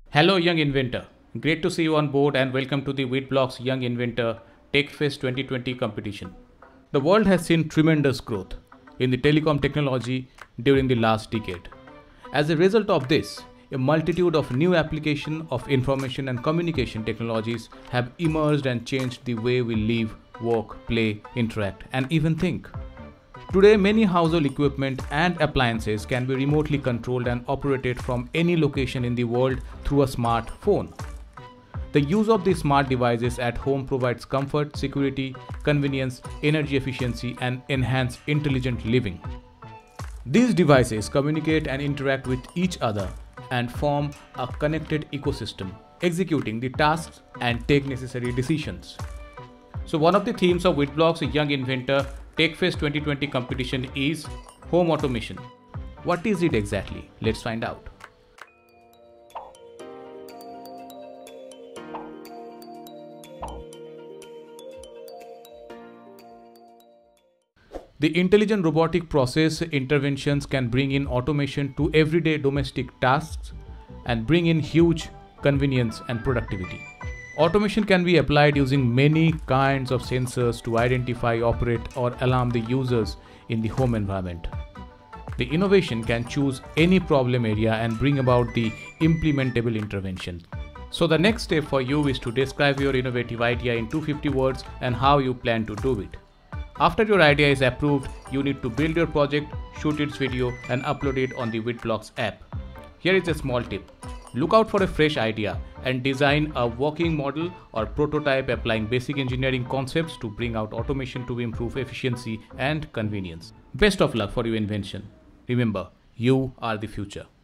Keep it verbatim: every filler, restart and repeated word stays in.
Hello, young inventor. Great to see you on board and welcome to the WeedBlocks Young Inventor TechFest twenty twenty competition. The world has seen tremendous growth in the telecom technology during the last decade. As a result of this, a multitude of new applications of information and communication technologies have emerged and changed the way we live, work, play, interact, and even think. Today, many household equipment and appliances can be remotely controlled and operated from any location in the world through a smartphone. The use of these smart devices at home provides comfort, security, convenience, energy efficiency, and enhanced intelligent living. These devices communicate and interact with each other and form a connected ecosystem, executing the tasks and take necessary decisions. So one of the themes of WeedBlocks Young Inventor TechFest twenty twenty competition is home automation. What is it exactly? Let's find out. The intelligent robotic process interventions can bring in automation to everyday domestic tasks and bring in huge convenience and productivity. Automation can be applied using many kinds of sensors to identify, operate, or alarm the users in the home environment. The innovation can choose any problem area and bring about the implementable intervention. So the next step for you is to describe your innovative idea in two hundred fifty words and how you plan to do it. After your idea is approved, you need to build your project, shoot its video, and upload it on the WeedBlocks app. Here is a small tip. Look out for a fresh idea and design a working model or prototype applying basic engineering concepts to bring out automation to improve efficiency and convenience. Best of luck for your invention. Remember, you are the future.